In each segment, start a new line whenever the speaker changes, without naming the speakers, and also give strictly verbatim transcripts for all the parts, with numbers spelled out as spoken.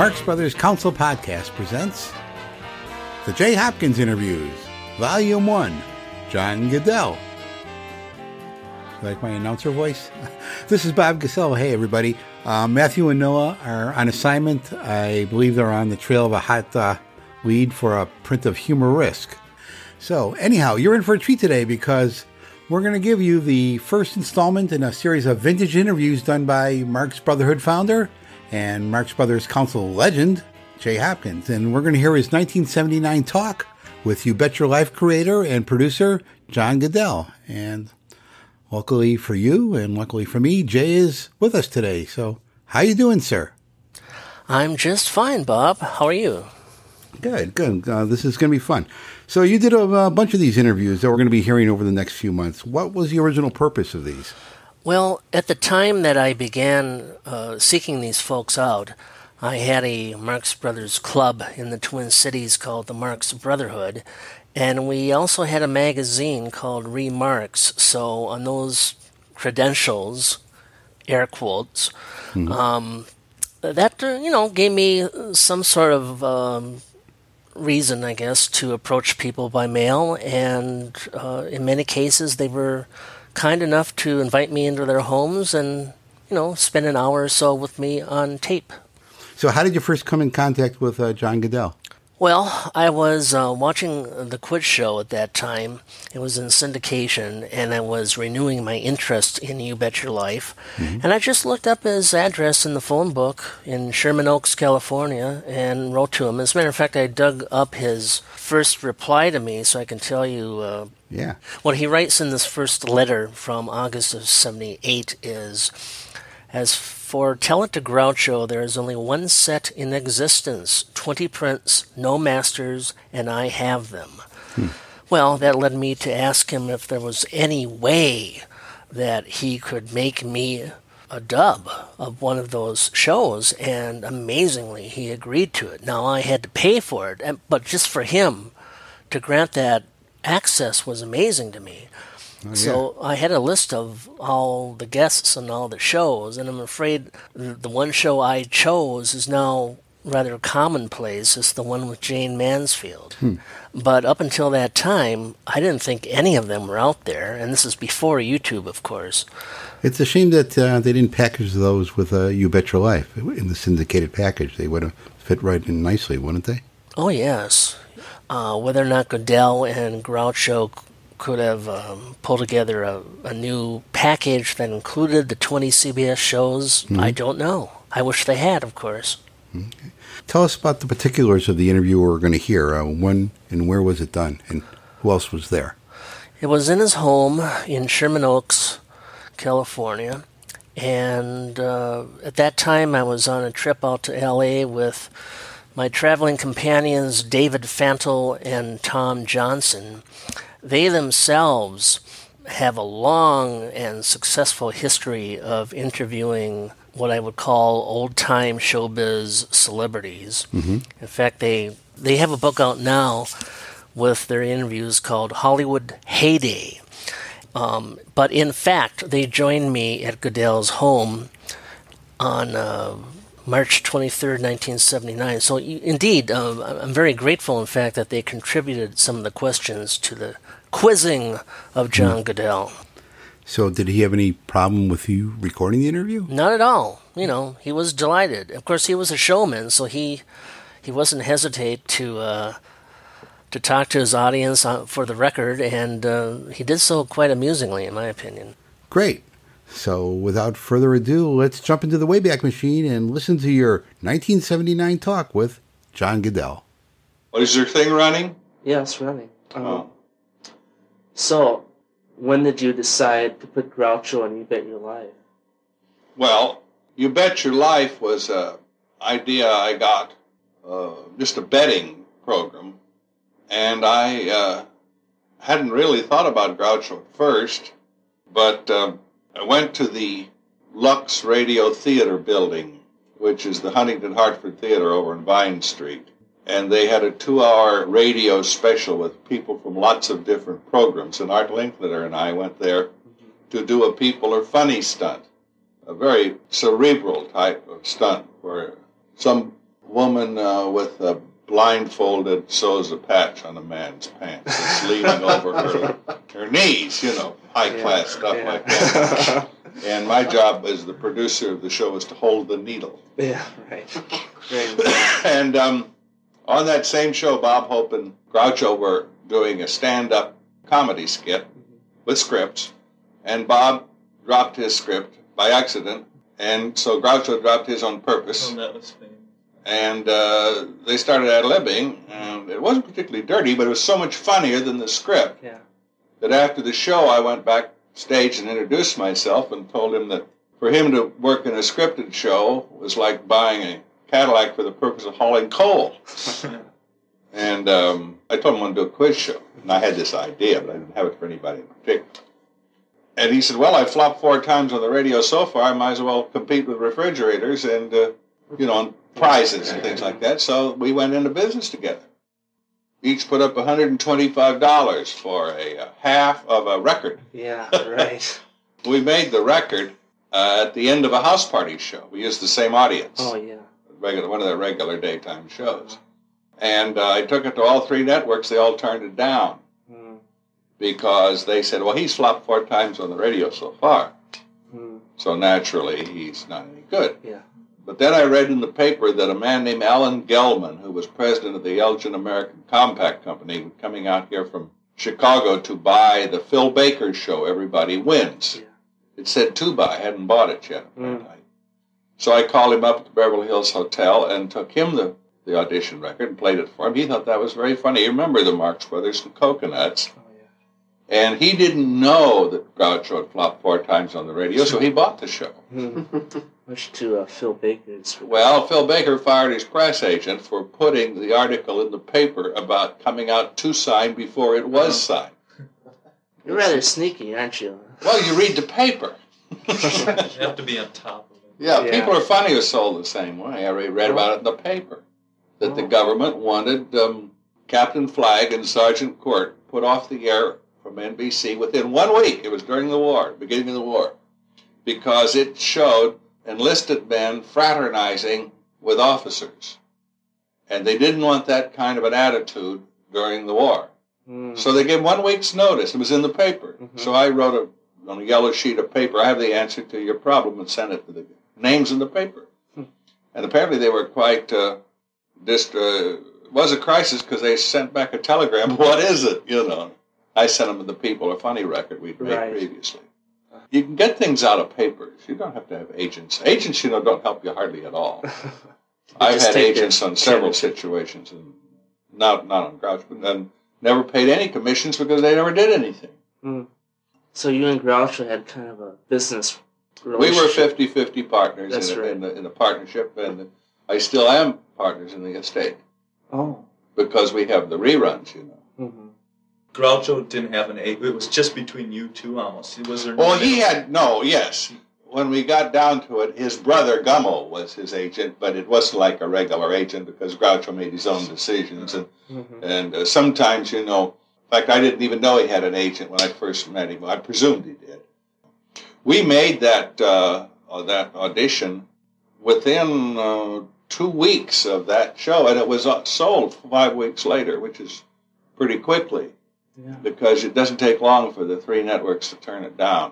Marx Brothers Council Podcast presents the J. Hopkins Interviews, Volume one, John Guedel. Like my announcer voice? This is Bob Gasell. Hey, everybody. Uh, Matthew and Noah are on assignment. I believe they're on the trail of a hot uh, lead for a print of Humor Risk. So, anyhow, you're in for a treat today because we're going to give you the first installment in a series of vintage interviews done by Marx Brotherhood founder and Marx Brothers Council legend, J. Hopkins. And we're going to hear his nineteen seventy-nine talk with You Bet Your Life creator and producer, John Guedel. And luckily for you and luckily for me, Jay is with us today. So how you doing, sir?
I'm just fine, Bob. How are you?
Good, good. Uh, this is going to be fun. So you did a, a bunch of these interviews that we're going to be hearing over the next few months. What was the original purpose of these?
Well, at the time that I began uh, seeking these folks out, I had a Marx Brothers club in the Twin Cities called the Marx Brotherhood, and we also had a magazine called Remarks. So on those credentials, air quotes, mm-hmm. um, that, uh, you know, gave me some sort of um, reason, I guess, to approach people by mail. And uh, in many cases, they were kind enough to invite me into their homes and, you know, spend an hour or so with me on tape.
So how did you first come in contact with uh, John Guedel?
Well, I was uh, watching the Quiz Show at that time. It was in syndication, and I was renewing my interest in You Bet Your Life. Mm-hmm. And I just looked up his address in the phone book in Sherman Oaks, California, and wrote to him. As a matter of fact, I dug up his first reply to me so I can tell you uh,
yeah.
what he writes in this first letter from August of seventy-eight is, as for Tell It to Groucho, there is only one set in existence, twenty prints, no masters, and I have them. Hmm. Well, that led me to ask him if there was any way that he could make me a dub of one of those shows, and amazingly, he agreed to it. Now, I had to pay for it, but just for him to grant that access was amazing to me. Oh, yeah. So I had a list of all the guests and all the shows, and I'm afraid the one show I chose is now rather commonplace. It's the one with Jane Mansfield. Hmm. But up until that time, I didn't think any of them were out there, and this is before YouTube, of course.
It's a shame that uh, they didn't package those with uh, You Bet Your Life in the syndicated package. They would have fit right in nicely, wouldn't they?
Oh, yes. Uh, whether or not Guedel and Groucho could have um, pulled together a, a new package that included the twenty C B S shows, mm-hmm. I don't know. I wish they had, of course.
Okay. Tell us about the particulars of the interview we're going to hear. Uh, when and where was it done, and who else was there?
It was in his home in Sherman Oaks, California, and uh, at that time I was on a trip out to L A with my traveling companions David Fantle and Tom Johnson. They themselves have a long and successful history of interviewing what I would call old-time showbiz celebrities. Mm-hmm. In fact, they they have a book out now with their interviews called Hollywood Heyday. Um, but in fact, they joined me at Guedel's home on uh, March twenty-third, nineteen seventy-nine. So indeed, uh, I'm very grateful, in fact, that they contributed some of the questions to the quizzing of John Guedel.
So did he have any problem with you recording the interview?
Not at all. You know, he was delighted. Of course, he was a showman, so he he wasn't hesitate to uh, to talk to his audience for the record, and uh, he did so quite amusingly, in my opinion.
Great. So without further ado, let's jump into the Wayback Machine and listen to your nineteen seventy-nine talk with John Guedel.
What, is your thing running?
Yeah, it's running. Um,
oh.
So, when did you decide to put Groucho on You Bet Your Life?
Well, You Bet Your Life was an idea I got, uh, just a betting program, and I uh, hadn't really thought about Groucho at first, but uh, I went to the Lux Radio Theater building, which is the Huntington Hartford Theater over on Vine Street. And they had a two-hour radio special with people from lots of different programs. And Art Linkletter and I went there to do a People Are Funny stunt, a very cerebral type of stunt where some woman uh, with a blindfolded sews a patch on a man's pants. It's leaning over her her knees, you know, high-class yeah, stuff yeah. like that. And my job as the producer of the show was to hold the needle.
Yeah, right.
And um, on that same show, Bob Hope and Groucho were doing a stand-up comedy skit with scripts, and Bob dropped his script by accident, and so Groucho dropped his on purpose.
Oh, that was funny.
And uh, they started ad-libbing, and it wasn't particularly dirty, but it was so much funnier than the script
yeah.
that after the show I went backstage and introduced myself and told him that for him to work in a scripted show was like buying a Cadillac for the purpose of hauling coal. And um, I told him I wanted to do a quiz show, and I had this idea, but I didn't have it for anybody in particular. And he said, well, I flopped four times on the radio so far, I might as well compete with refrigerators and, uh, you know, and prizes and things like that. So we went into business together. Each put up one hundred twenty-five dollars for a, a half of a record.
Yeah, right.
We made the record uh, at the end of a house party show. We used the same audience.
Oh, yeah.
Regular, one of their regular daytime shows. And uh, I took it to all three networks. They all turned it down mm. because they said, well, he's flopped four times on the radio so far. Mm. So naturally, he's not any good.
Yeah.
But then I read in the paper that a man named Alan Gelman, who was president of the Elgin American Compact Company, was coming out here from Chicago to buy the Phil Baker show, Everybody Wins. Yeah. It said to buy. I hadn't bought it yet. Mm. So I called him up at the Beverly Hills Hotel and took him the, the audition record and played it for him. He thought that was very funny. You remember the Marx Brothers and Coconuts. Oh, yeah. And he didn't know that Groucho had flopped four times on the radio, so he bought the show.
Much to uh, Phil Baker's.
Well, Phil Baker fired his press agent for putting the article in the paper about coming out to sign before it was signed.
You're rather sneaky, aren't you?
Well, you read the paper.
You have to be on top of it.
Yeah,
yeah.
People Are Funny was sold the same way. I read about it in the paper, that oh. the government wanted um, Captain Flagg and Sergeant Court put off the air from N B C within one week. It was during the war, beginning of the war, because it showed enlisted men fraternizing with officers. And they didn't want that kind of an attitude during the war. Mm. So they gave one week's notice. It was in the paper. Mm-hmm. So I wrote a, on a yellow sheet of paper, I have the answer to your problem, and sent it to the names in the paper. Hmm. And apparently they were quite, uh, dist- uh, it was a crisis because they sent back a telegram, what is it, you know. I sent them the People Are Funny record we'd made right. previously. You can get things out of papers. You don't have to have agents. Agents, you know, don't help you hardly at all. I've had agents on several situations, and not not on Groucho, but and never paid any commissions because they never did anything.
Mm. So you and Groucho had kind of a business relationship.
We were fifty-fifty partners
That's
in, a,
right.
in, the, in the partnership, and I still am partners in the estate.
Oh.
Because we have the reruns, you know.
Mm-hmm. Groucho didn't have an agent. It was just between you two almost. Was there no
well, he had, no, yes. When we got down to it, his brother Gummo was his agent, but it wasn't like a regular agent because Groucho made his own decisions. And, mm-hmm. and uh, sometimes, you know, in fact, I didn't even know he had an agent when I first met him. I presumed he did. We made that, uh, that audition within uh, two weeks of that show, and it was sold five weeks later, which is pretty quickly. Yeah. Because it doesn't take long for the three networks to turn it down.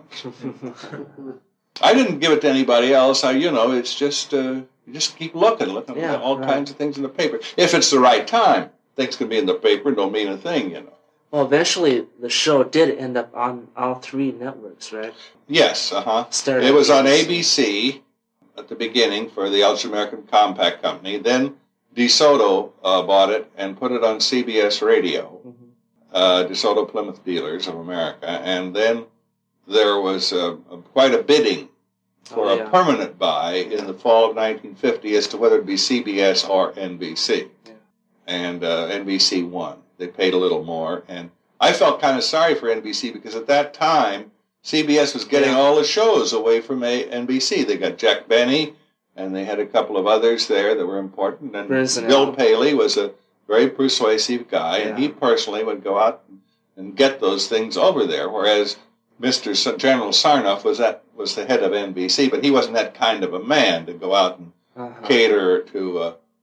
I didn't give it to anybody else. I, you know, it's just uh, you just keep looking, looking
yeah,
at all
right.
kinds of things in the paper. If it's the right time, things can be in the paper and don't mean a thing, you know.
Well, eventually the show did end up on all three networks, right?
Yes, uh-huh. It was on A B C at the beginning for the Elgin American Compact Company. Then DeSoto uh, bought it and put it on C B S Radio. Mm-hmm. Uh, DeSoto Plymouth Dealers of America, and then there was uh, a, quite a bidding for oh, yeah. a permanent buy in the fall of nineteen fifty as to whether it be C B S or N B C. Yeah. And uh, N B C won. They paid a little more, and I felt kind of sorry for N B C because at that time, C B S was getting yeah. all the shows away from a- N B C. They got Jack Benny, and they had a couple of others there that were important, and Prison Bill Paley was a very persuasive guy, yeah. and he personally would go out and get those things over there, whereas Mister General Sarnoff was that was the head of N B C, but he wasn't that kind of a man to go out and uh-huh. cater to uh,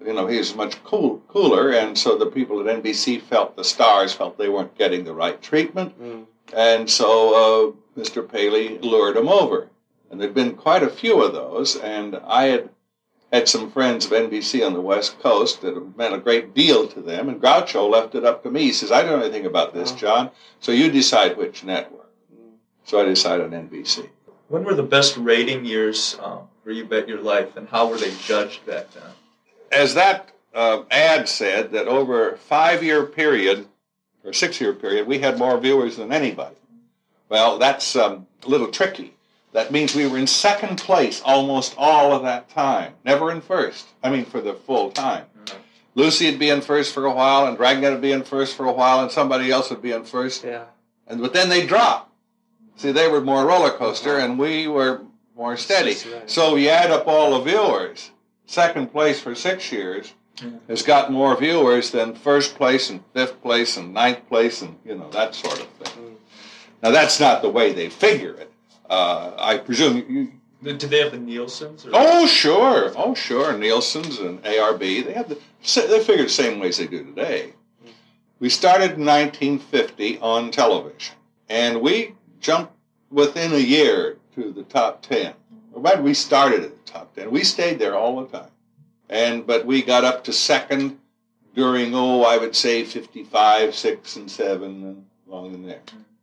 you know, he was much cool, cooler, and so the people at N B C felt, the stars felt they weren't getting the right treatment, mm. and so uh, Mister Paley lured him over. And there'd been quite a few of those, and I had had some friends of N B C on the West Coast that meant a great deal to them, and Groucho left it up to me. He says, I don't know anything about this, John, so you decide which network. So I decided on N B C.
When were the best rating years um, for You Bet Your Life, and how were they judged back then?
As that uh, ad said, that over a five-year period, or six-year period, we had more viewers than anybody. Well, that's um, a little tricky. That means we were in second place almost all of that time, never in first. I mean, for the full time. Mm-hmm. Lucy would be in first for a while, and Dragnet would be in first for a while, and somebody else would be in first.
Yeah. And
but then they'd drop. See, they were more roller coaster, and we were more steady. Right. So you add up all the viewers. Second place for six years mm-hmm. has got more viewers than first place and fifth place and ninth place and, you know, that sort of thing. Mm-hmm. Now, that's not the way they figure it. Uh, I presume you...
Did they have the Nielsen's? Or
oh, sure. Oh, sure. Nielsen's and A R B. They have the, they figure the same way as they do today. Mm-hmm. We started in nineteen fifty on television, and we jumped within a year to the top ten. Well, we started at the top ten. We stayed there all the time. And but we got up to second during, oh, I would say fifty-five, six, and seven, and along in there.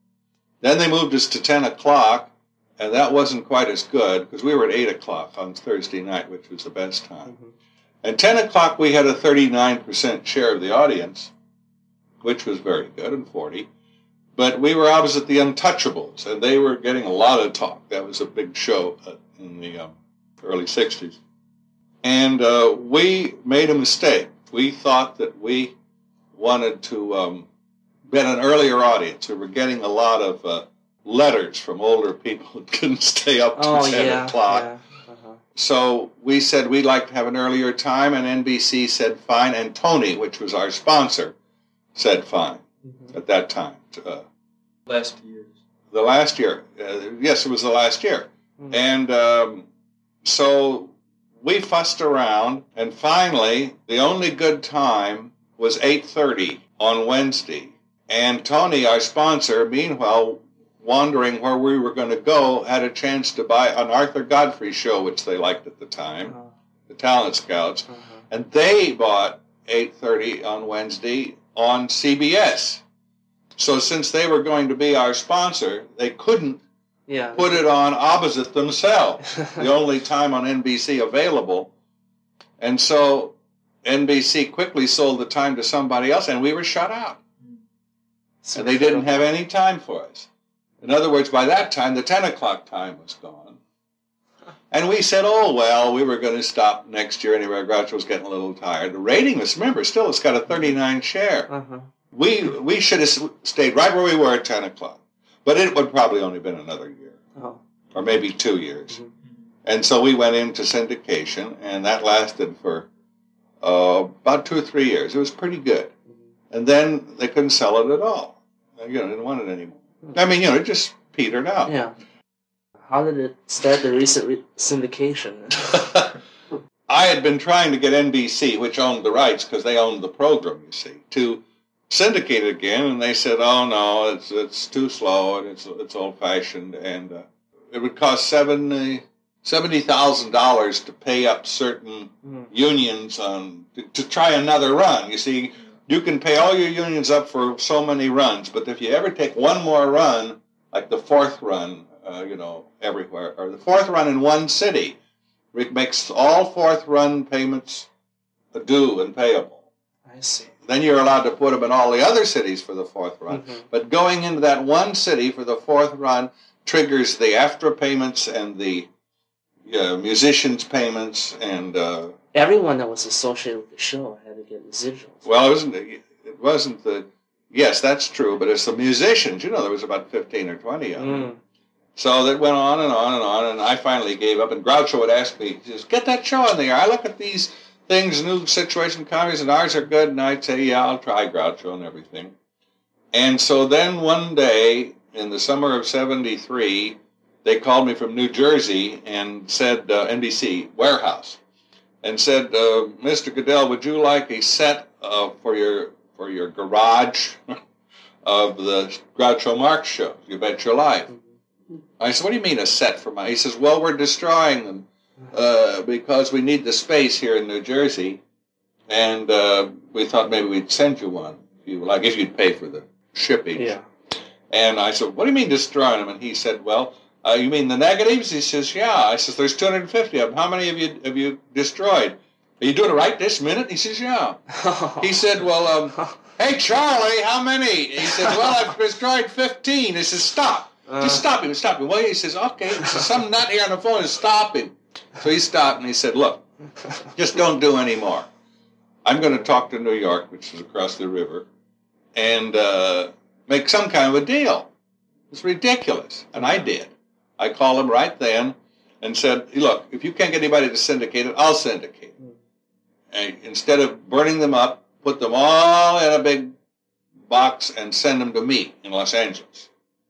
Then they moved us to ten o'clock, and that wasn't quite as good, because we were at eight o'clock on Thursday night, which was the best time. Mm-hmm. At ten o'clock, we had a thirty-nine percent share of the audience, which was very good, and forty. But we were opposite the Untouchables, and they were getting a lot of talk. That was a big show in the um, early sixties. And uh, we made a mistake. We thought that we wanted to um, get an earlier audience. We were getting a lot of uh, letters from older people who couldn't stay up till
oh,
ten
yeah,
o'clock.
Yeah. Uh-huh.
So we said we'd like to have an earlier time, and N B C said fine, and Tony, which was our sponsor, said fine mm-hmm. at that time. Uh,
last year.
The last year. Uh, yes, it was the last year. Mm-hmm. And um, so we fussed around, and finally, the only good time was eight thirty on Wednesday. And Tony, our sponsor, meanwhile, wondering where we were going to go, had a chance to buy an Arthur Godfrey show, which they liked at the time, uh-huh. the Talent Scouts. Uh-huh. And they bought eight thirty on Wednesday on C B S. So since they were going to be our sponsor, they couldn't yeah. put it on opposite themselves, the only time on N B C available. And so N B C quickly sold the time to somebody else, and we were shut out. So and they didn't have any time for us. In other words, by that time, the ten o'clock time was gone. And we said, oh, well, we were going to stop next year anyway. Groucho was getting a little tired. The rating was, remember, still it's got a thirty-nine share. Uh-huh. We we should have stayed right where we were at ten o'clock. But it would probably only been another year. Oh. Or maybe two years. Mm-hmm. And so we went into syndication, and that lasted for uh, about two or three years. It was pretty good. Mm-hmm. And then they couldn't sell it at all. You know, didn't want it anymore. Mm-hmm. I mean, you know, it just petered out.
Yeah. How did it start the recent re- syndication?
I had been trying to get N B C, which owned the rights, because they owned the program, you see, to syndicate it again, and they said, oh, no, it's it's too slow, and it's it's old-fashioned, and uh, it would cost seventy thousand dollars to pay up certain mm. unions on to, to try another run. You see, you can pay all your unions up for so many runs, but if you ever take one more run, like the fourth run, uh, you know, everywhere, or the fourth run in one city, it makes all fourth run payments due and payable.
I see.
Then you're allowed to put them in all the other cities for the fourth run. Mm-hmm. But going into that one city for the fourth run triggers the after payments and the uh, musicians' payments and... Uh,
Everyone that was associated with the show had to get residuals.
Well, it wasn't, it wasn't the... Yes, that's true, but it's the musicians. You know, there was about fifteen or twenty of them. Mm. So that went on and on and on, and I finally gave up. And Groucho would ask me, he says, get that show in the air. I look at these things, new situation comedies, and ours are good. And I'd say, yeah, I'll try Groucho and everything. And so then one day, in the summer of seventy-three, they called me from New Jersey and said, uh, N B C, warehouse. and said, uh, Mister Guedel, would you like a set uh, for your for your garage of the Groucho Marx show? You bet your life. I said, what do you mean a set for my... He says, well, we're destroying them uh, because we need the space here in New Jersey, and uh, we thought maybe we'd send you one, if you like, if you'd pay for the shipping.
Yeah.
And I said, what do you mean destroying them? And he said, well, uh, you mean the negatives? He says, yeah. I says, there's two hundred fifty of them. How many have you have you destroyed? Are you doing it right this minute? He says, yeah. He said, well, um, hey, Charlie, how many? He said, well, I've destroyed fifteen. He says, stop. Uh, Just stop him, stop him. Well, he says, okay. He says, some nut here on the phone is stop him. So he stopped and he said, look, just don't do any more. I'm going to talk to New York, which is across the river, and uh, make some kind of a deal. It's ridiculous. And I did. I called him right then and said, look, if you can't get anybody to syndicate it, I'll syndicate it. And instead of burning them up, put them all in a big box and send them to me in Los Angeles.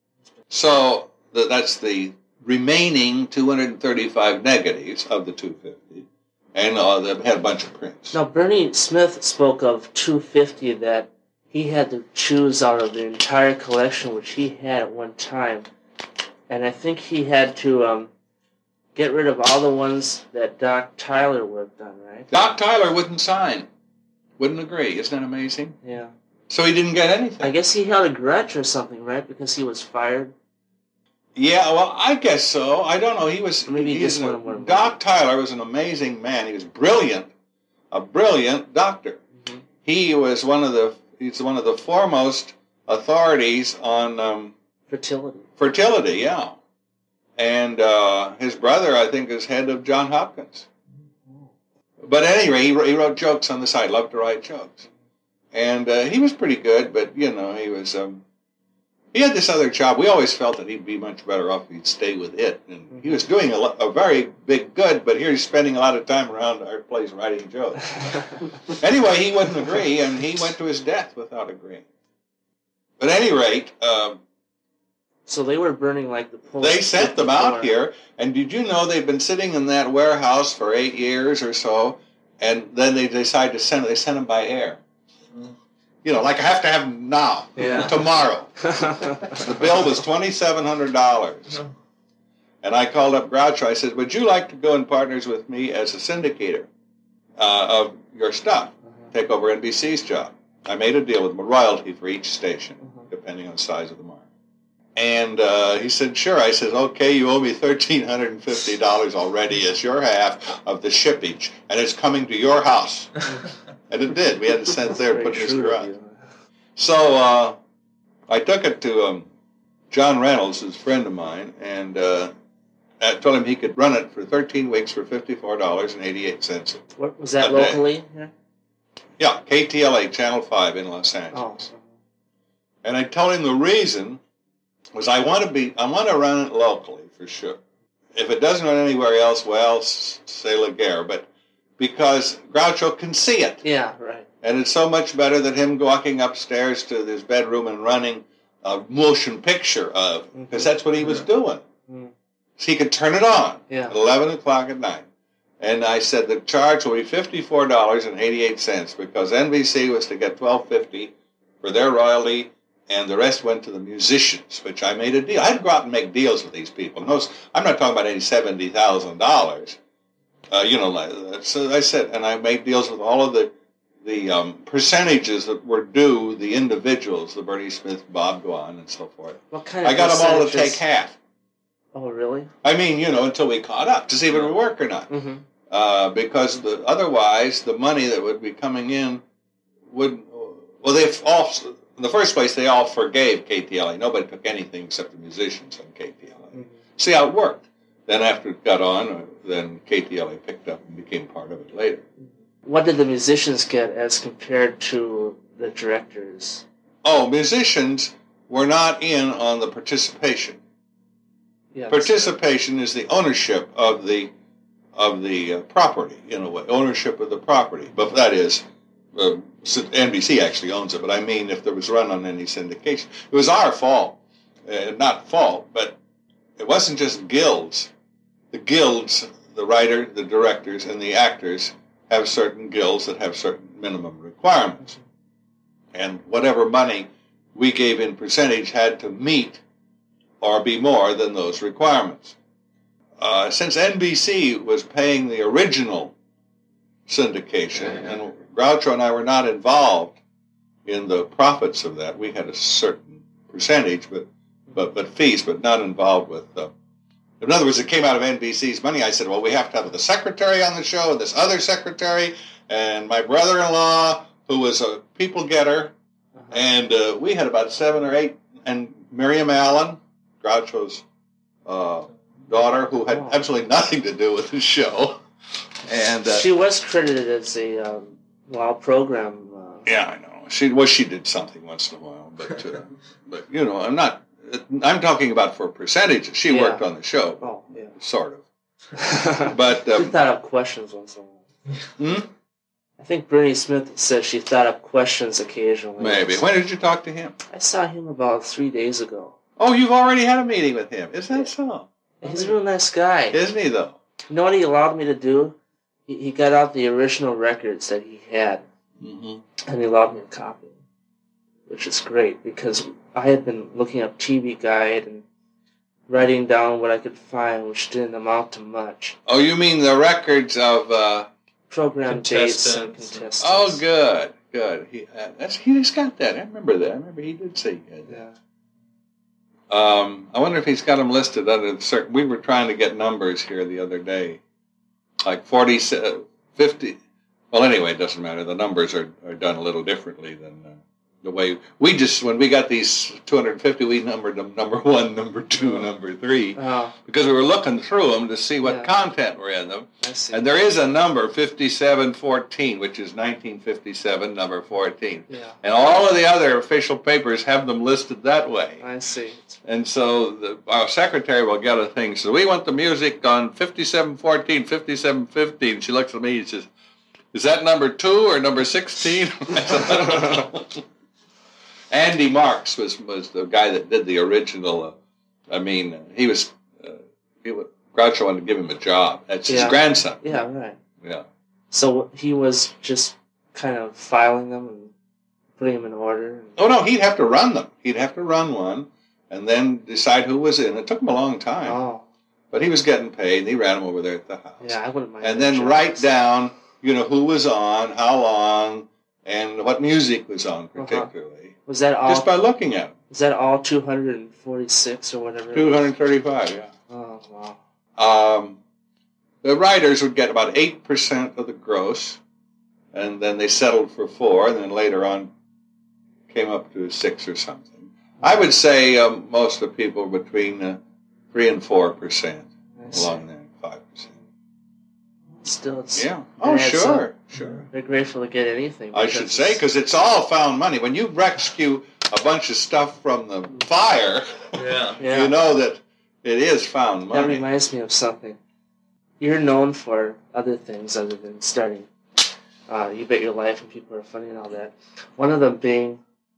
So the, that's the remaining two hundred thirty-five negatives of the two hundred fifty, and uh, they had a bunch of prints.
Now, Bernie Smith spoke of two hundred fifty that he had to choose out of the entire collection, which he had at one time. And I think he had to um, get rid of all the ones that Doc Tyler worked on, right?
Doc Tyler wouldn't sign, wouldn't agree. Isn't that amazing?
Yeah.
So he didn't get anything.
I guess he held a grudge or something, right? Because he was fired.
Yeah, well, I guess so. I don't know. He was.
Maybe
He's
this
a,
one.
Doc Tyler was an amazing man. He was brilliant, a brilliant doctor. Mm-hmm. He was one of the. He's one of the foremost authorities on um,
fertility.
Fertility, yeah. And uh, his brother, I think, is head of John Hopkins. Mm-hmm. But at any rate, he wrote, he wrote jokes on the side. Loved to write jokes, and uh, he was pretty good. But you know, he was. Um, He had this other job. We always felt that he'd be much better off if he'd stay with it. And he was doing a, lo- a very big good, but here he's spending a lot of time around our place writing jokes. Anyway, he wouldn't agree, and he went to his death without agreeing. But at any rate... Um,
so they were burning like the post.
They sent them out here, and did you know they've been sitting in that warehouse for eight years or so, and then they decide to send they send them by air. You know, like I have to have them now,
yeah.
tomorrow. The bill was twenty-seven hundred dollars. And I called up Groucho. I said, would you like to go in partners with me as a syndicator uh, of your stuff? Uh-huh. Take over N B C's job. I made a deal with him, a royalty for each station, uh-huh. depending on the size of the mark. And uh, he said, sure. I said, okay, you owe me one thousand three hundred fifty dollars already as your half of the shippage, and it's coming to your house. And it did. We had to send it there and put it in his garage. So uh, I took it to um, John Reynolds, who's a friend of mine, and uh, I told him he could run it for thirteen weeks for fifty-four dollars and eighty-eight cents.
What, was that locally? Yeah.
Yeah, K T L A Channel five in Los Angeles. Oh. And I told him the reason was I want to be I want to run it locally for sure. If it doesn't run anywhere else, well, c'est la guerre. But because Groucho can see it.
Yeah, right.
And it's so much better than him walking upstairs to his bedroom and running a motion picture of, because mm-hmm. that's what he was doing. Mm-hmm. So he could turn it on
yeah.
at eleven o'clock at night. And I said the charge will be fifty-four dollars and eighty-eight cents because N B C was to get twelve fifty for their royalty, and the rest went to the musicians, which I made a deal. I had to go out and make deals with these people. No, I'm not talking about any seventy thousand dollars. Uh, you know, so I said, and I made deals with all of the the um, percentages that were due the individuals, the Bernie Smith, Bob Dwan, and so forth.
What kind of
I got them all to take half.
Oh, really?
I mean, you know, until we caught up to see if it would work or not.
Mm-hmm.
Uh, because the, otherwise, the money that would be coming in would, well, they all, in the first place, they all forgave K T L A. Nobody took anything except the musicians on K T L A. Mm-hmm. See how it worked. Then after it got on, then K T L A picked up and became part of it later.
What did the musicians get as compared to the directors?
Oh, musicians were not in on the participation.
Yeah,
participation is the ownership of the of the uh, property, in a way, ownership of the property. But that is, uh, N B C actually owns it. But I mean, if there was run on any syndication, it was our fault, uh, not fault, but it wasn't just guilds. The guilds, the writer, the directors, and the actors have certain guilds that have certain minimum requirements. And whatever money we gave in percentage had to meet or be more than those requirements. Uh, since N B C was paying the original syndication, and Groucho and I were not involved in the profits of that, we had a certain percentage, but but, but fees, but not involved with... Uh, in other words, it came out of N B C's money. I said, well, we have to have the secretary on the show, and this other secretary, and my brother-in-law, who was a people getter, and uh, we had about seven or eight, and Miriam Allen, Groucho's uh, daughter, who had absolutely nothing to do with the show. And uh,
she was credited as a um, wow program. Uh,
yeah, I know. She well, she did something once in a while, but uh, but you know, I'm not. I'm talking about for percentages. She
yeah.
worked on the show,
oh yeah,
sort of. But um,
she thought up questions once in a while.
Hmm?
I think Bernie Smith said she thought up questions occasionally.
Maybe. When did you talk to him?
I saw him about three days ago.
Oh, you've already had a meeting with him. Is that
yeah.
so?
He's a real nice guy.
Isn't he, though?
You know what he allowed me to do? He, he got out the original records that he had,
Mm-hmm.
and he allowed me to copy them, which is great, because I had been looking up T V Guide and writing down what I could find, which didn't amount to much.
Oh, you mean the records of... Uh,
Program dates and
Contestants.
contestants.
oh, good, good. He, uh, that's, he's got that. I remember that. I remember he did say he had that.
Yeah.
Um, I wonder if he's got them listed under certain... We were trying to get numbers here the other day. Like forty, fifty... Well, anyway, it doesn't matter. The numbers are, are done a little differently than... Uh, the way we just, when we got these two hundred fifty, we numbered them number one, number two, number three,
Oh,
because we were looking through them to see what
Yeah.
content were in them.
I see.
And there is a number, fifty-seven fourteen, which is nineteen fifty-seven, number fourteen.
Yeah,
And all of the other official papers have them listed that way.
I see.
And so the, our secretary will get a thing. So we want the music on fifty-seven fourteen, fifty-seven fifteen. She looks at me and says, is that number two or number sixteen? I said, I don't know. Andy Marx was, was the guy that did the original. Uh, I mean, he was, uh, he was, Groucho wanted to give him a job. That's his
Yeah.
grandson.
Yeah, right.
Yeah.
So he was just kind of filing them and putting them in order. And...
Oh, no, he'd have to run them. He'd have to run one and then decide who was in. It took him a long time.
Oh,
But he was getting paid, and he ran them over there at the house.
yeah, I wouldn't mind.
And
that
then
job.
write down, you know, who was on, how long, and what music was on particularly.
Was that all?
Just by looking at them.
Was that all two hundred forty-six or whatever? it
two
was?
hundred thirty-five, yeah.
Oh, wow.
Um, the writers would get about eight percent of the gross, and then they settled for four, and then later on came up to six or something. I would say um, most of the people between uh, three and four percent along there, five percent.
Still, it's,
Yeah. Oh,
it adds
sure,
up.
sure.
They're grateful to get anything.
I
because
should say, because it's all found money. When you rescue a bunch of stuff from the fire,
Yeah.
yeah,
you know that it is found
that
money.
reminds me of something. You're known for other things other than starting uh, You Bet Your Life and People Are Funny and all that. One of them being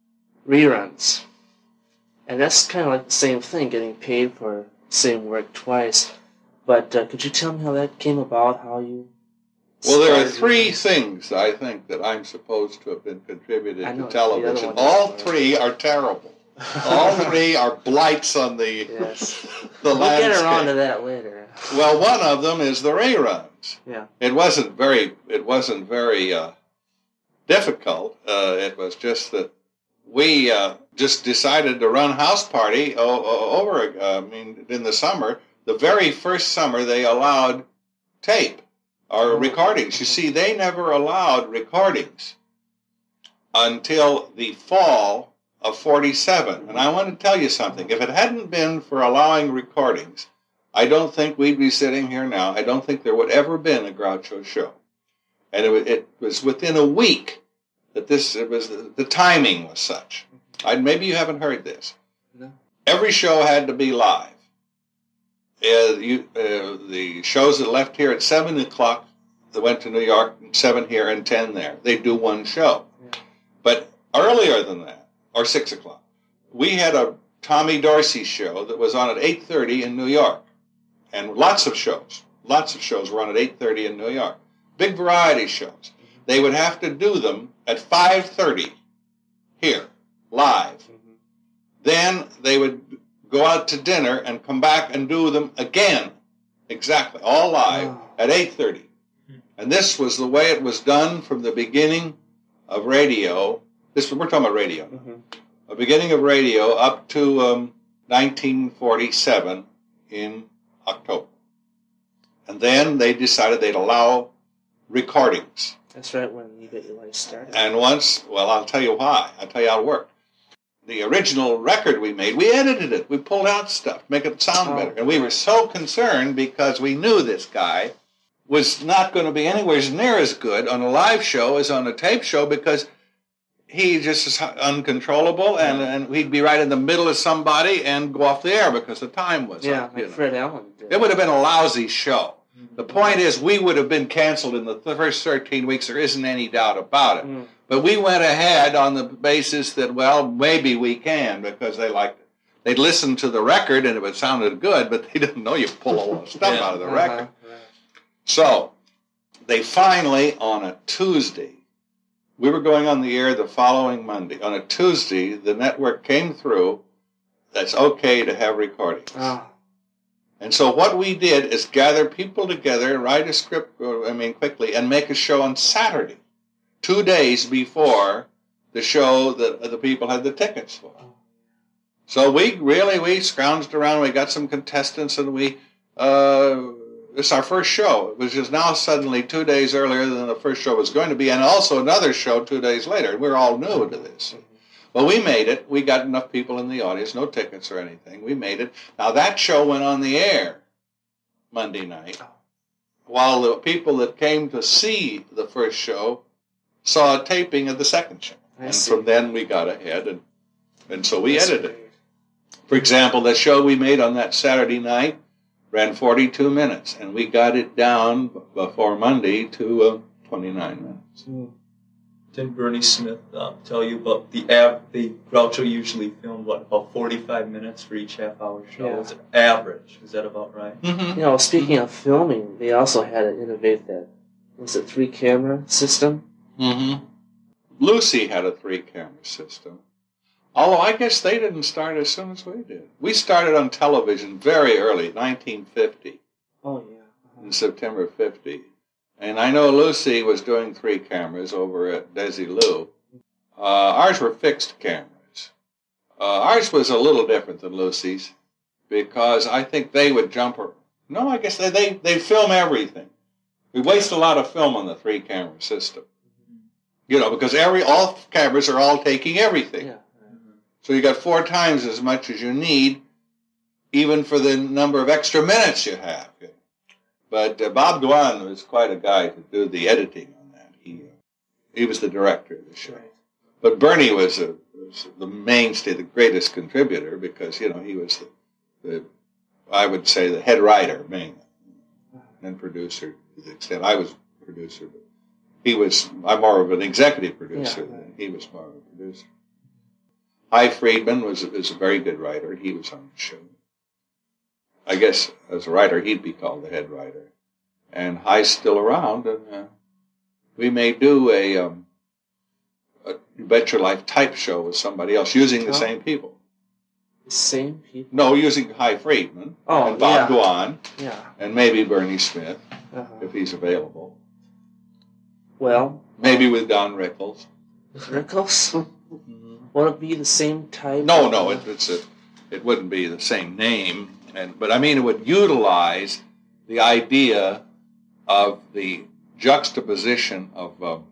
reruns. And that's kind of like the same thing, getting paid for the same work twice. But uh, could you tell me how that came about, how you...
Well, there are
started
three
reruns?
things, I think, that I'm supposed to have been contributed
I
to
know, the other
television.
one
All
is-
three are terrible. All three are blights on the,
Yes.
the
We'll
landscape.
get around to that later.
Well, one of them is the reruns.
Yeah.
It wasn't very. It wasn't very uh, difficult. Uh, it was just that we uh, just decided to run House Party o- o- over. Uh, I mean, in the summer, the very first summer, they allowed tape or
Oh.
recordings. You see, they never allowed recordings until the fall of forty-seven. And I want to tell you something. If it hadn't been for allowing recordings, I don't think we'd be sitting here now. I don't think there would ever been a Groucho show. And it, wa- it was within a week that this, it was, the timing was such. I, maybe you haven't heard this.
No.
Every show had to be live. Uh, you, uh, the shows that left here at seven o'clock, that went to New York, seven here and ten there. They do one show.
Yeah.
But earlier than that, or six o'clock, we had a Tommy Dorsey show that was on at eight thirty in New York. And lots of shows, lots of shows were on at eight thirty in New York. big variety shows. They would have to do them at five thirty here, live. Mm-hmm. Then they would go out to dinner and come back and do them again, exactly, all live, oh. at eight thirty. And this was the way it was done from the beginning of radio. This we're talking about radio now. Mm-hmm. The beginning of radio up to um, nineteen forty-seven in October. And then they decided they'd allow recordings.
That's right, when You Bet Your Life started.
And once, well, I'll tell you why. I'll tell you how it worked. The original record we made, we edited it. We pulled out stuff, make it sound oh, better. And we were so concerned because we knew this guy was not going to be anywhere near as good on a live show as on a tape show because he just is uncontrollable, and, and he'd be right in the middle of somebody and go off the air because the time was
yeah,
up.
Yeah, like
know.
Fred Allen did.
It would have been a lousy show. Mm-hmm. The point is, we would have been canceled in the first thirteen weeks. There isn't any doubt about it. Mm. But we went ahead on the basis that, well, maybe we can, because they liked it. They'd listen to the record, and it sounded good, but they didn't know you pull a lot of stuff yeah. out of the uh-huh. record. Right. So they finally, on a Tuesday, we were going on the air the following Monday. On a Tuesday, the network came through. That's okay to have recordings. Oh. And so what we did is gather people together, write a script, I mean, quickly, and make a show on Saturday, two days before the show that the people had the tickets for. So we really, we scrounged around. We got some contestants, and we, uh, it's our first show. It was just now suddenly two days earlier than the first show was going to be, and also another show two days later. We're all new to this. Well, we made it. We got enough people in the audience, no tickets or anything. We made it. Now, that show went on the air Monday night, while the people that came to see the first show saw a taping of the second show. I and see. From then, we got ahead, and, and so we That's edited it. For example, the show we made on that Saturday night ran forty-two minutes, and we got it down before Monday to uh, twenty-nine minutes. Mm.
Didn't Bernie Smith uh, tell you about the av- the Groucho usually filmed, what, about forty-five minutes for each half-hour show? Yeah. It's an average. Is that about right?
Mm-hmm. You know, speaking of filming, they also had to innovate that, was it three-camera system?
Mm-hmm. Lucy had a three-camera system. Although I guess they didn't start as soon as we did. We started on television very early, nineteen fifty.
Oh, yeah. Uh-huh.
In September fifty. And I know Lucy was doing three cameras over at Desilu. Uh, ours were fixed cameras. Uh, ours was a little different than Lucy's because I think they would jump her. No, I guess they, they, they film everything. We waste a lot of film on the three-camera system. You know, because every all cameras are all taking everything. Yeah. So you got four times as much as you need, even for the number of extra minutes you have. But uh, Bob Dwan was quite a guy to do the editing on that. He uh, he was the director of the show. Right. But Bernie was, a, was the mainstay, the greatest contributor, because, you know, he was the, the I would say, the head writer, mainly, and producer to the extent I was a producer. But he was, I'm more of an executive producer yeah, right. than he was more of a producer. Hy Friedman was, was a very good writer. He was on the show. I guess as a writer, he'd be called the head writer. And Hy's still around, and uh, we may do a, um, a You Bet Your Life type show with somebody else using the oh. same people.
The same people?
No, using Hy Friedman
oh,
and Bob
yeah.
Dwan
yeah.
and maybe Bernie Smith, uh-huh. if he's available.
Well.
Maybe with Don Rickles.
Rickles? mm-hmm. Won't it be the same type?
No, no, it, it's a, it wouldn't be the same name. And, but I mean, it would utilize the idea of the juxtaposition of um,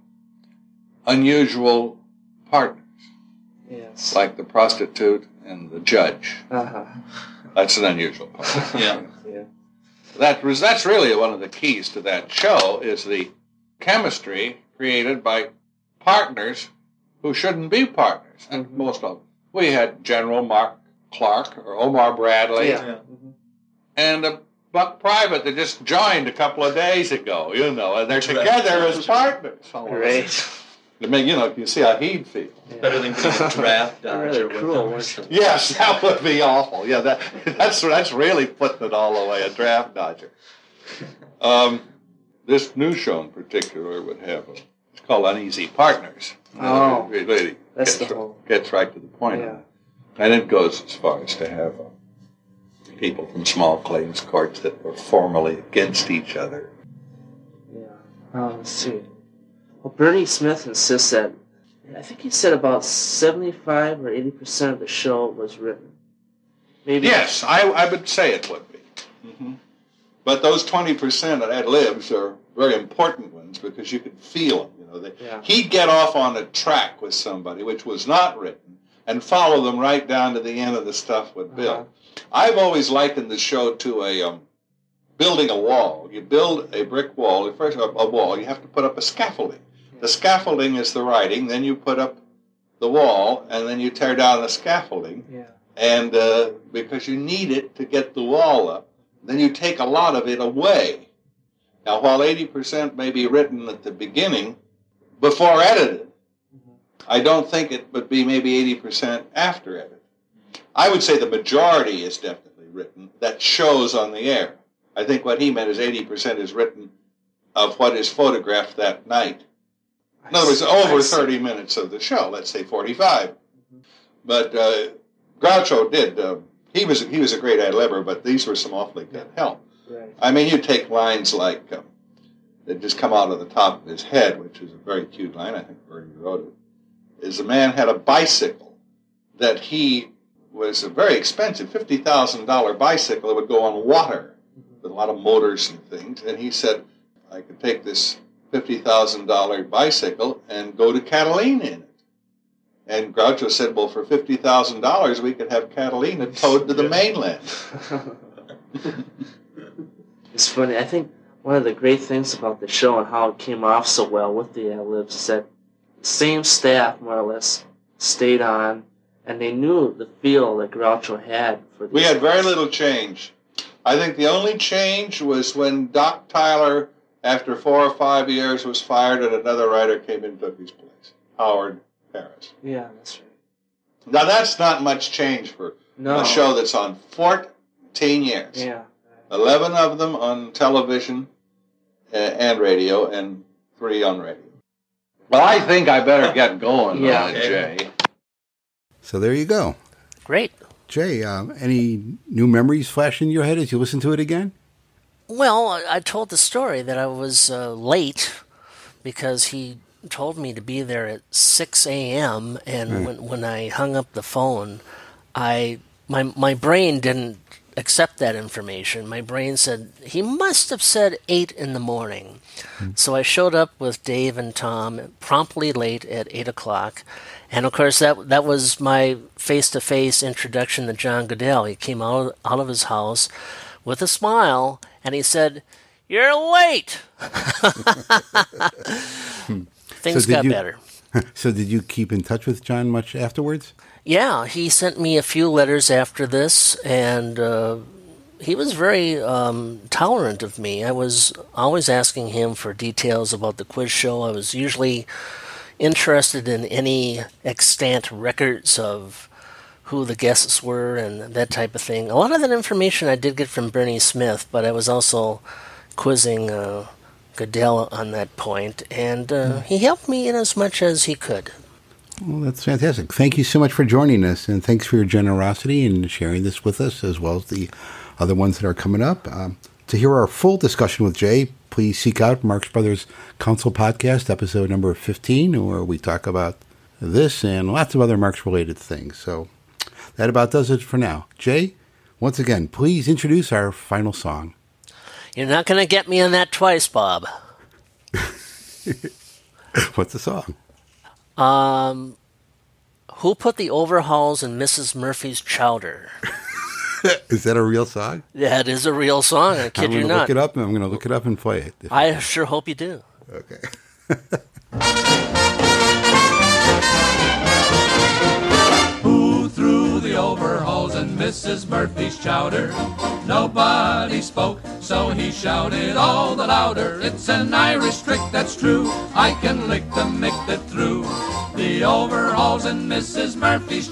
unusual partners.
Yes.
Like the prostitute and the judge.
Uh-huh.
That's an unusual partner.
yeah.
yeah.
That was, that's really one of the keys to that show, is the chemistry created by partners who shouldn't be partners. And mm-hmm. most of them. We had General Mark Clark or Omar Bradley,
yeah. Yeah. Mm-hmm.
and a buck private that just joined a couple of days ago, you know, and they're together as partners.
Great.
I mean, you know, you see how he'd feel.
Yeah. Better than being a draft dodger.
Really cruel, wasn't it?
Yes, that would be awful. Yeah, that that's that's really putting it all away, a draft dodger. Um, this new show in particular would have a, it's called Uneasy Partners.
Oh,
it really
that's
gets,
the whole...
gets right to the point.
Yeah.
And it goes as far as to have uh, people from small claims courts that were formally against each other.
Yeah. Oh, let's see. Well, Bernie Smith insists that, I think he said about seventy-five or eighty percent of the show was written. Maybe.
Yes, I, I would say it would be. Mm-hmm. But those twenty percent of ad-libs are very important ones because you could feel them. You know, they,
Yeah.
He'd get off on a track with somebody, which was not written, and follow them right down to the end of the stuff with Bill.
Uh-huh.
I've always likened the show to a um, building a wall. You build a brick wall. First, a, a wall, you have to put up a scaffolding. Yeah. The scaffolding is the writing. Then you put up the wall, and then you tear down the scaffolding.
Yeah.
And uh, because you need it to get the wall up, then you take a lot of it away. Now, while eighty percent may be written at the beginning, before edited, I don't think it would be maybe eighty percent after edit. I would say the majority is definitely written that shows on the air. I think what he meant is eighty percent is written of what is photographed that night. In other words, over thirty minutes of the show, let's say forty-five. Mm-hmm. But uh, Groucho did, uh, he was he was a great ad-libber, but these were some awfully good help.
Right.
I mean, you take lines like, um, that just come out of the top of his head, which is a very cute line, I think Bernie wrote it, is a man had a bicycle that he was a very expensive, fifty thousand dollars bicycle that would go on water with a lot of motors and things. And he said, I could take this fifty thousand dollars bicycle and go to Catalina in it. And Groucho said, well, for fifty thousand dollars, we could have Catalina towed to the mainland.
It's funny. I think one of the great things about the show and how it came off so well with the ad-libs is that the same staff, more or less, stayed on, and they knew the feel that Groucho had for these
We had very
guys.
little change. I think the only change was when Doc Tyler, after four or five years, was fired and another writer came in and took his place, Howard Harris.
Yeah, that's right.
Now, that's not much change for
No.
a show that's on fourteen years.
Yeah.
eleven of them on television uh, and radio, and three on radio. Well, I think I better get going,
Yeah.
uh, Jay.
So there you go.
Great.
Jay, um, any new memories flash in your head as you listen to it again?
Well, I I told the story that I was uh, late because he told me to be there at six a.m. and
Hmm.
when when I hung up the phone, I my my brain didn't accept that information. My brain said he must have said eight in the morning. So I showed up with Dave and Tom promptly late at eight o'clock. And of course, that that was my face-to-face introduction to John Guedel. He came out, out of his house with a smile, and he said, "You're late." Things
So did
got
you-
better.
So did you keep in touch with John much afterwards?
Yeah, he sent me a few letters after this, and uh, he was very um, tolerant of me. I was always asking him for details about the quiz show. I was usually interested in any extant records of who the guests were and that type of thing. A lot of that information I did get from Bernie Smith, but I was also quizzing uh, Guedel on that point, and uh, he helped me in as much as he could.
Well, that's fantastic. Thank you so much for joining us, and thanks for your generosity in sharing this with us, as well as the other ones that are coming up. Um, to hear our full discussion with Jay, please seek out Marx Brothers Council Podcast, episode number fifteen, where we talk about this and lots of other Marx-related things. So that about does it for now. Jay, once again, please introduce our final song.
You're not going to get me on that twice, Bob.
What's the song?
Um, who put the overhauls in Missus Murphy's chowder?
Is that a real song?
That is a real song. I
I'm
kid
going
you
to look
not.
it up, and I'm going to look it up and play it.
I sure hope you do.
Okay.
Who threw the overhauls in Missus Murphy's chowder? Nobody spoke, so he shouted all the louder. It's an Irish trick, that's true. I can lick the mick that threw the overhauls in Missus Murphy's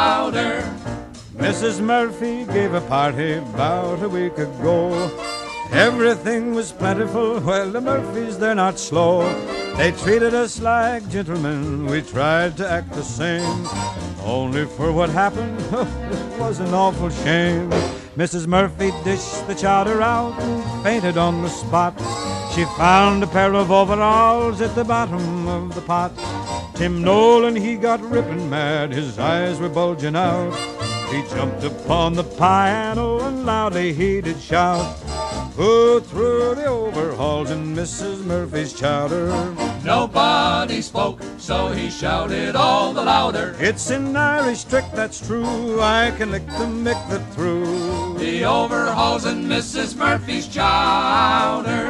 chowder.
Missus Murphy gave a party about a week ago. Everything was plentiful. Well, the Murphys, they're not slow. They treated us like gentlemen. We tried to act the same. Only for what happened, it was an awful shame. Missus Murphy dished the chowder out and fainted on the spot. She found a pair of overalls at the bottom of the pot. Tim Nolan, he got ripping mad. His eyes were bulging out. He jumped upon the piano and loudly he did shout, "Who threw the overalls in Missus Murphy's chowder?"
Nobody spoke, so he shouted all the louder,
"It's an Irish trick, that's true. I can lick the mick that threw
the overalls in Missus Murphy's chowder."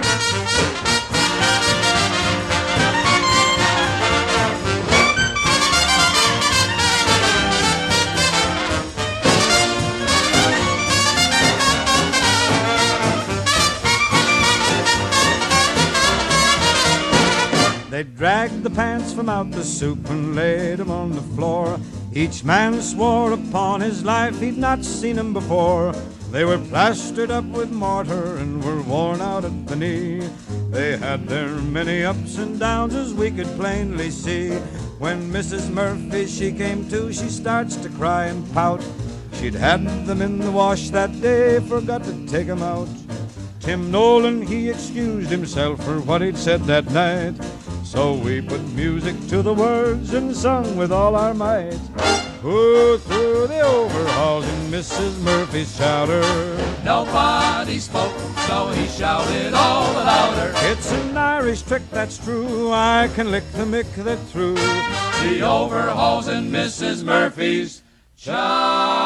They dragged the pants from out the soup and laid 'em on the floor. Each man swore upon his life he'd not seen 'em before. They were plastered up with mortar and were worn out at the knee. They had their many ups and downs as we could plainly see. When Missus Murphy, she came to, she starts to cry and pout. She'd had them in the wash that day, forgot to take 'em out. Tim Nolan, he excused himself for what he'd said that night. So we put music to the words and sung with all our might. Who threw the overalls in Missus Murphy's chowder?
Nobody spoke, so he shouted all the louder,
"It's an Irish trick, that's true. I can lick the mick that threw
the overalls in Missus Murphy's chowder."